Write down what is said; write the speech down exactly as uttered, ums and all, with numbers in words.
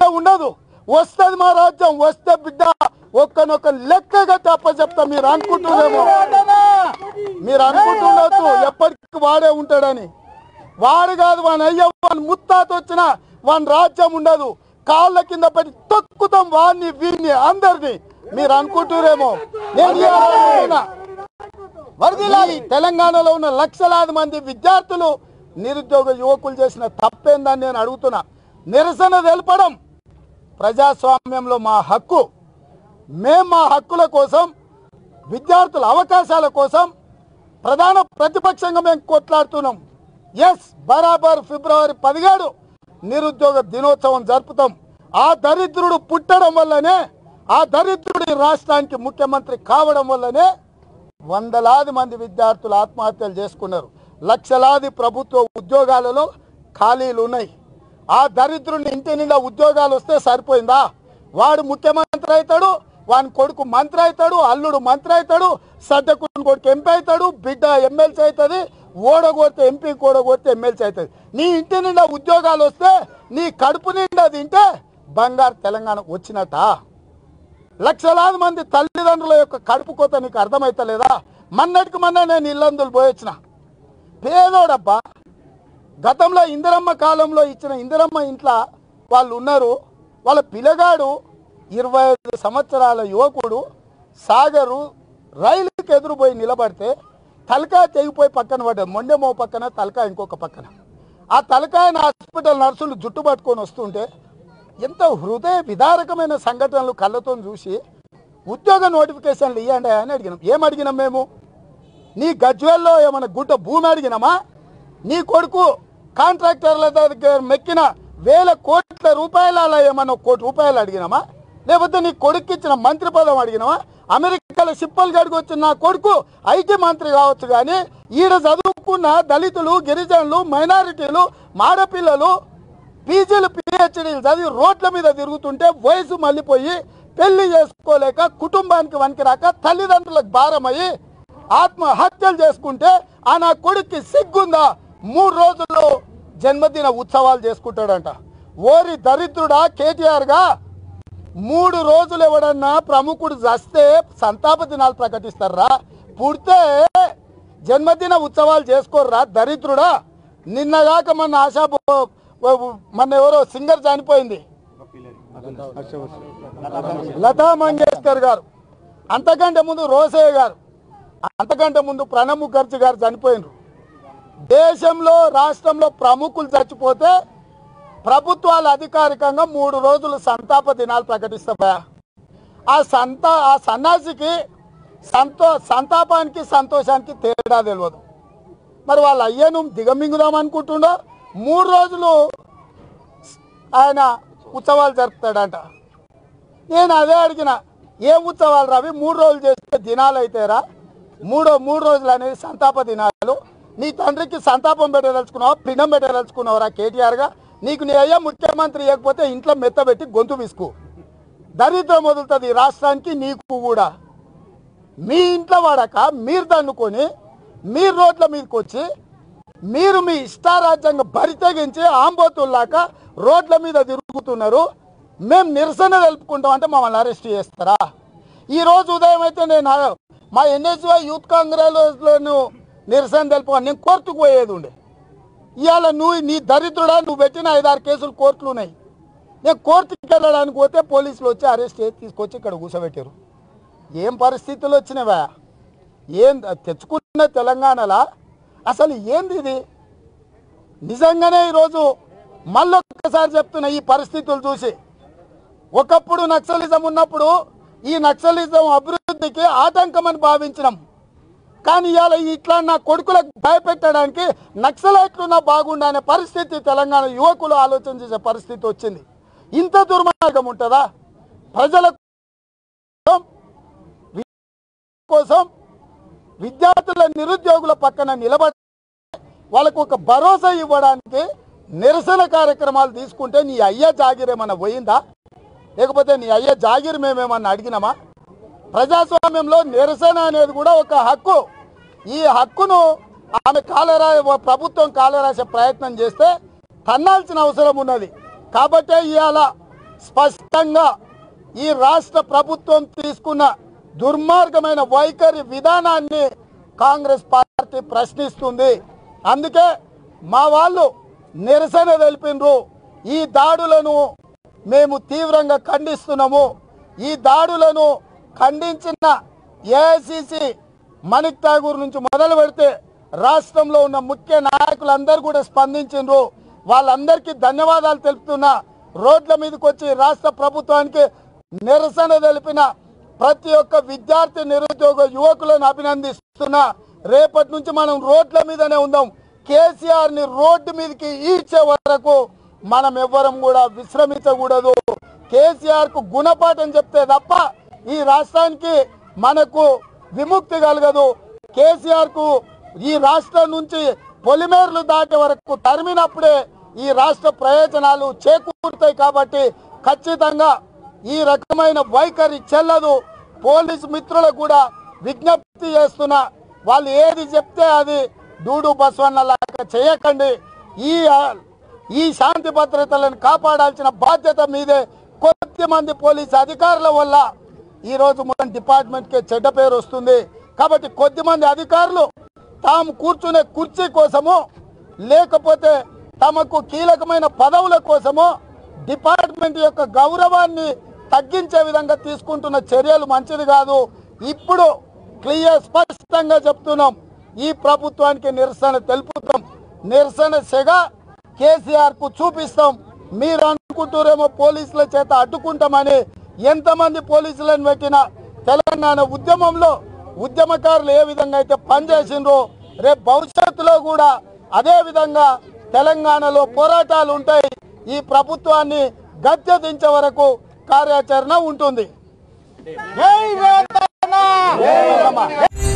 ఉండదు వస్తది మా రాజ్యం వస్తే బిడ్డ ఒక్కనొక్క లెక్కగా తప్ప చెప్తా మీరు అనుకుంటున్నారేమో మీరు అనుకుంటుండొచ్చు ఎప్పటికి వాడే ఉంటాడని వాడు కాదు వాని అయ్య వాని ముత్తాత వచ్చిన వాని రాజ్యం ఉండదు కాళ్ళ కింద పెట్టి తొక్కుతాం వాడిని వీడిని అందరినీ మీరు అనుకుంటురేమో నేను వరదిలాలి తెలంగాణలో ఉన్న లక్షలాది మంది విద్యార్థులు నిరుద్యోగ యువకులు చేసిన తప్పేందని నేను అడుగుతున్నా నిరసన తెలపడం ప్రజాస్వామ్యంలో మా హక్కు మేము మా హక్కుల కోసం విద్యార్థుల అవకాశాల కోసం ప్రధాన ప్రతిపక్షంగా మేము కొట్లాడుతున్నాం ఎస్ బరాబర్ ఫిబ్రవరి పదిహేడు నిరుద్యోగ దినోత్సవం జరుపుతాం ఆ దరిద్రుడు పుట్టడం వల్లనే ఆ దరిద్రుడి రాష్ట్రానికి ముఖ్యమంత్రి కావడం వల్లనే వందలాది మంది విద్యార్థులు ఆత్మహత్యలు చేసుకున్నారు లక్షలాది ప్రభుత్వ ఉద్యోగాలలో ఖాళీలు ఉన్నాయి ఆ దరిద్రుని ఇంటి నిండా ఉద్యోగాలు వస్తే సరిపోయిందా వాడు ముఖ్యమంత్రి అవుతాడు వాని కొడుకు మంత్రి అవుతాడు అల్లుడు మంత్రి అవుతాడు సడ్డకుని కొడుకు ఎంపీ అవుతాడు బిడ్డ ఎమ్మెల్సీ అవుతుంది ఓడగొడితే ఎంపీ ఓడగొడితే ఎమ్మెల్సీ అవుతుంది నీ ఇంటి నిండా ఉద్యోగాలు వస్తే నీ కడుపు నిండా తింటే బంగారు తెలంగాణ వచ్చినట్ట లక్షలాది మంది తల్లిదండ్రుల యొక్క కడుపు కోత నీకు అర్థమవుతలేదా మన్నటికి మొన్న నేను ఇల్లందులు పోయొచ్చిన పేదోడబ్బా గతంలో ఇందిరమ్మ కాలంలో ఇచ్చిన ఇందిరమ్మ ఇంట్లో వాళ్ళు ఉన్నారు వాళ్ళ పిల్లగాడు ఇరవై ఐదు సంవత్సరాల యువకుడు సాగరు రైలుకి ఎదురుపోయి నిలబడితే తలకాయ తెగిపోయి పక్కన పడ్డది మొండెమో పక్కన తలకాయ ఇంకొక పక్కన ఆ తలకాయన హాస్పిటల్ నర్సులు జుట్టు పట్టుకొని వస్తుంటే ఎంత హృదయ విదారకమైన సంఘటనలు కళ్ళతో చూసి ఉద్యోగ నోటిఫికేషన్లు ఇవ్వండి అని అడిగినాం ఏం అడిగినాం మేము నీ గజ్వేల్లో ఏమైనా గుట్ట భూమి అడిగినామా నీ కొడుకు కాంట్రాక్టర్ల దగ్గర మెక్కిన వేల కోట్ల రూపాయల అలా ఏమన్నా కోటి రూపాయలు అడిగినామా లేకపోతే నీ కొడుకు ఇచ్చిన మంత్రి పదం అడిగినామా అమెరికాలో సిప్పలు గడికి వచ్చిన నా కొడుకు ఐటీ మంత్రి కావచ్చు కానీ ఈడ చదువుకున్న దళితులు గిరిజనులు మైనారిటీలు మాడపిల్లలు పీజీలు పిహెచ్డీలు చదివి రోడ్ల మీద తిరుగుతుంటే వయసు మళ్ళీపోయి పెళ్లి చేసుకోలేక కుటుంబానికి వనికిరాక తల్లిదండ్రులకు భారమయ్యి ఆత్మహత్యలు చేసుకుంటే ఆ నా కొడుక్కి సిగ్గుందా మూడు రోజుల్లో జన్మదిన ఉత్సవాలు చేసుకుంటాడంట ఓరి దరిద్రుడా కేటీఆర్గా మూడు రోజులు ఎవడన్నా ప్రముఖుడు చస్తే సంతాప దినాలు ప్రకటిస్తారా పుడితే జన్మదిన ఉత్సవాలు చేసుకోర్రా దరిద్రుడా నిన్నగాక మన ఆశా మన ఎవరో సింగర్ చనిపోయింది లతా మంగేష్కర్ గారు అంతకంటే ముందు రోసయ్య గారు అంతకంటే ముందు ప్రణబ్ ముఖర్జీ గారు చనిపోయినారు దేశంలో రాష్ట్రంలో ప్రముఖులు చచ్చిపోతే ప్రభుత్వాలు అధికారికంగా మూడు రోజులు సంతాప దినాలు ప్రకటిస్తాయా ఆ సంతా ఆ సన్నాసికి సంతో సంతాపానికి సంతోషానికి తేడా తెలియదు మరి వాళ్ళ అయ్యను దిగమింగుదాం అనుకుంటుండో మూడు రోజులు ఆయన ఉత్సవాలు జరుపుతాడంట నేను అదే అడిగిన ఏ ఉత్సవాలు రావి మూడు రోజులు చేస్తే దినాలు అయితేరా మూడో మూడు రోజులు అనేది సంతాప దినాలు నీ తండ్రికి సంతాపం పెట్టదలుచుకున్నావా పిండం పెట్టదలుచుకున్నావురా కేటీఆర్గా నీకు నీ అయ్యా ముఖ్యమంత్రి ఇవ్వకపోతే ఇంట్లో మెత్తబెట్టి గొంతు విసుకు దరిద్రం వదులుతుంది రాష్ట్రానికి నీకు కూడా మీ ఇంట్లో వాడక మీరు దన్నుకొని మీరు రోడ్ల మీదకి వచ్చి మీరు మీ ఇష్టారాజ్యంగా బరి తెగించి ఆంబోతుల్లాక రోడ్ల మీద తిరుగుతున్నారు మేము నిరసన తెలుపుకుంటాం అంటే మమ్మల్ని అరెస్ట్ చేస్తారా ఈరోజు ఉదయం అయితే నేను మా ఎన్ఎస్వై యూత్ కాంగ్రెస్లో నిరసన తెలుపు నేను కోర్టుకు పోయేది ఉండే ఇవాళ నువ్వు నీ దరిద్రుడా నువ్వు పెట్టిన ఐదారు కేసులు కోర్టులు ఉన్నాయి నేను కోర్టుకి వెళ్ళడానికి పోతే పోలీసులు వచ్చి అరెస్ట్ చేసి తీసుకొచ్చి ఇక్కడ కూర్చోబెట్టారు ఏం పరిస్థితులు వచ్చినవా ఏం తెచ్చుకున్న తెలంగాణలో అసలు ఏంది ఇది నిజంగానే ఈరోజు మళ్ళొక్కసారి చెప్తున్నా ఈ పరిస్థితులు చూసి ఒకప్పుడు నక్సలిజం ఉన్నప్పుడు ఈ నక్సలిజం అభివృద్ధికి ఆటంకమని భావించినాం కానీ ఇవాళ ఇట్లా నా కొడుకులకు భయపెట్టడానికి నక్సలైట్లున్నా బాగుండే అనే పరిస్థితి తెలంగాణ యువకులు ఆలోచన చేసే పరిస్థితి వచ్చింది ఇంత దుర్మార్గం ఉంటుందా ప్రజల కోసం విద్యార్థుల నిరుద్యోగుల పక్కన నిలబడి వాళ్ళకు ఒక భరోసా ఇవ్వడానికి నిరసన కార్యక్రమాలు తీసుకుంటే నీ అయ్య జాగిర్ ఏమన్నా పోయిందా లేకపోతే నీ అయ్య జాగిర్ మేమేమన్నా అడిగినామా ప్రజాస్వామ్యంలో నిరసన అనేది కూడా ఒక హక్కు ఈ హక్కును ఆమె కాలరా ప్రభుత్వం కాలరాసే ప్రయత్నం చేస్తే తన్నాల్సిన అవసరం ఉన్నది కాబట్టే ఇవాళ స్పష్టంగా ఈ రాష్ట్ర ప్రభుత్వం తీసుకున్న దుర్మార్గమైన వైఖరి విధానాన్ని కాంగ్రెస్ పార్టీ ప్రశ్నిస్తుంది. అందుకే మా వాళ్ళు నిరసన తెలిపినరు. ఈ దాడులను మేము తీవ్రంగా ఖండిస్తున్నాము. ఈ దాడులను ఖండించిన ఏఐసిసి మణిక్ ఠాగూర్ నుంచి మొదలు పెడితే రాష్ట్రంలో ఉన్న ముఖ్య నాయకులందరూ కూడా స్పందించారు. వాళ్ళందరికీ ధన్యవాదాలు తెలుపుతున్నా. రోడ్ల మీదకి వచ్చి రాష్ట్ర ప్రభుత్వానికి నిరసన తెలిపిన ప్రతి ఒక్క విద్యార్థి నిరుద్యోగ యువకులను అభినందిస్తున్నా. రేపటి నుంచి మనం రోడ్ల మీదనే ఉందాం. కేసీఆర్ ని రోడ్డు మీదకి ఈడ్చే వరకు మనం ఎవ్వరం కూడా విశ్రమించకూడదు. కేసీఆర్ కు గుణపాఠం చెప్తే తప్ప ఈ రాష్ట్రానికి మనకు విముక్తి కలగదు. కేసీఆర్ కు ఈ రాష్ట్రం నుంచి పొలిమేర్లు దాటే వరకు తరిమినప్పుడే ఈ రాష్ట్ర ప్రయోజనాలు చేకూరుతాయి. కాబట్టి ఖచ్చితంగా ఈ రకమైన వైఖరి చెల్లదు. పోలీసు మిత్రులకు కూడా విజ్ఞప్తి చేస్తున్నా, వాళ్ళు ఏది చెప్తే అది డూడు బస్వన్న లాగా చేయకండి. ఈ ఈ శాంతి భద్రతలను కాపాడాల్సిన బాధ్యత మీదే. కొద్ది మంది పోలీసు అధికారుల వల్ల ఈరోజు మన డిపార్ట్మెంట్కి చెడ్డ పేరు వస్తుంది. కాబట్టి కొద్ది మంది అధికారులు తాము కూర్చునే కుర్చీ కోసమో లేకపోతే తమకు కీలకమైన పదవుల కోసమో డిపార్ట్మెంట్ యొక్క గౌరవాన్ని తగ్గించే విధంగా తీసుకుంటున్న చర్యలు మంచిది కాదు. ఇప్పుడు క్లియర్ స్పష్టంగా చెప్తున్నాం, ఈ ప్రభుత్వానికి నిరసన తెలుపుతాం. నిరసన సెగ కేసీఆర్ కు చూపిస్తాం. మీరు అనుకుంటారేమో పోలీసుల చేత అడ్డుకుంటామని. ఎంతమంది పోలీసులను పెట్టినా తెలంగాణ ఉద్యమంలో ఉద్యమకారులు ఏ విధంగా అయితే పనిచేసిండ్రో రేపు భవిష్యత్తులో కూడా అదే విధంగా తెలంగాణలో పోరాటాలు ఉంటాయి. ఈ ప్రభుత్వాన్ని గద్దె దించే వరకు కార్యాచరణ ఉంటుంది. జై రేవంత్ అన్న.